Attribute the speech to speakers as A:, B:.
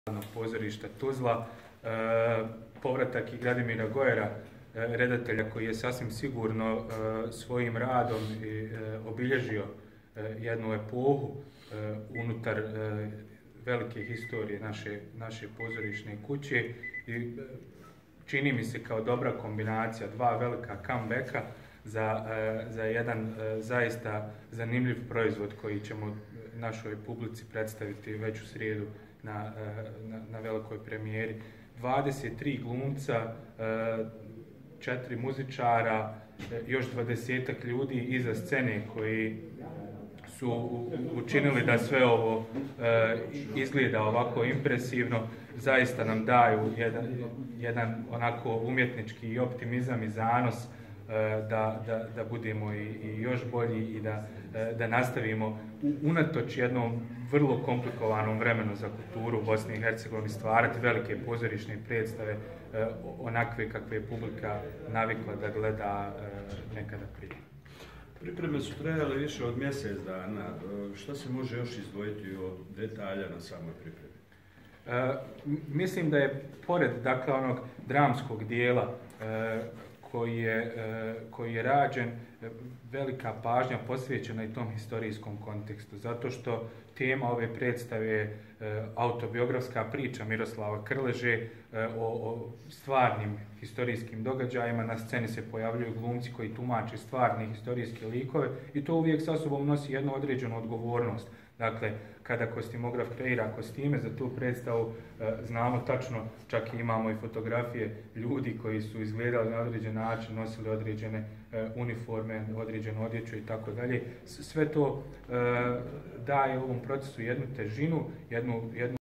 A: pozorišta Tuzla, povratak i Gradimira Gojera, redatelja koji je sasvim sigurno svojim radom obilježio jednu epohu unutar velike historije naše pozorišne kuće i čini mi se kao dobra kombinacija dva velika comebacka za jedan zaista zanimljiv proizvod koji ćemo našoj publici predstaviti već u srijedu na velikoj premijeri. 23 glumca, 4 muzičara, još 20-ak ljudi iza scene koji su učinili da sve ovo izgleda ovako impresivno, zaista nam daju jedan onako umjetnički optimizam i zanos da budemo i još bolji i da nastavimo unatoč jednom vrlo komplikovanom vremenu za kulturu u Bosni i Hercegovini stvarati velike pozorišne predstave onakve kakve je publika navikla da gleda nekada prije.
B: Pripreme su trajale više od mjesec dana. Šta se može još izdvojiti od detalja na samoj pripremi?
A: Mislim da je pored onog dramskog dijela koji je rađen, velika pažnja posvećena i tom historijskom kontekstu, zato što tema ove predstave je autobiografska priča Miroslava Krleže o stvarnim historijskim događajima. Na sceni se pojavljuju glumci koji tumače stvarne historijske likove i to uvijek sa sobom nosi jednu određenu odgovornost. Dakle, kada kostimograf kreira kostime za tu predstavu, znamo tačno, čak i imamo i fotografije ljudi koji su izgledali na određen način, nosili određene uniforme, određenu odjeću i tako dalje. Sve to daje ovom procesu jednu težinu, jednu